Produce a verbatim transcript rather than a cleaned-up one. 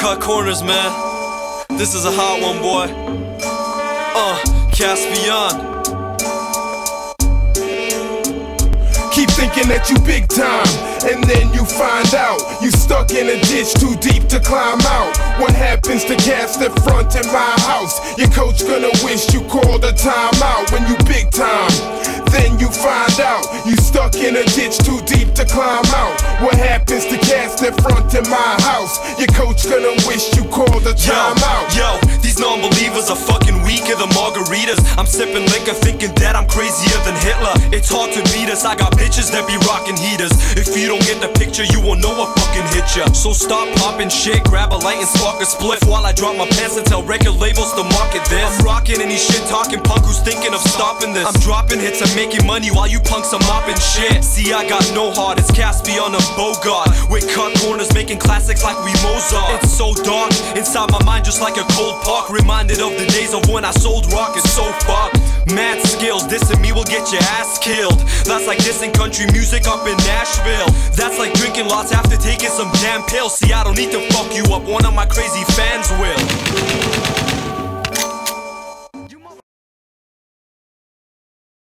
cut corners, man. This is a hot one, boy. Uh, Caspian. Keep thinking that you big time, and then you find out you stuck in a ditch too deep to climb out. What happens to cats that front in my house? Your coach gonna wish you called a timeout when you big time. Then you find out you stuck in a ditch too deep to climb out. What happens to cats that front in my house? Your coach gonna wish you called a timeout. Yo, yo, these non-believers are fucking weaker than margaritas. I'm sipping liquor thinking that I'm crazier than Hitler. It's hard to beat us, I got bitches that be rocking heaters. If you don't get the picture, you won't know what fucking hit ya. So stop popping shit, grab a light and spark a spliff while I drop my pants and tell record labels to market this. I'm rocking any shit talking punk who's thinking of stopping this. I'm dropping hits and making money while you punks are mopping shit. See, I got no heart, it's Caspian and Bogart. With cut corners making classics like we Mozart. It's so dark, inside my mind just like a cold park. Reminded of the days of when I sold rock, it's so fucked. Mad skills, dissing me will get your ass killed. That's like dissing country music up in Nashville. That's like drinking lots after taking some damn pills. See, I don't need to fuck you up, one of my crazy fans will.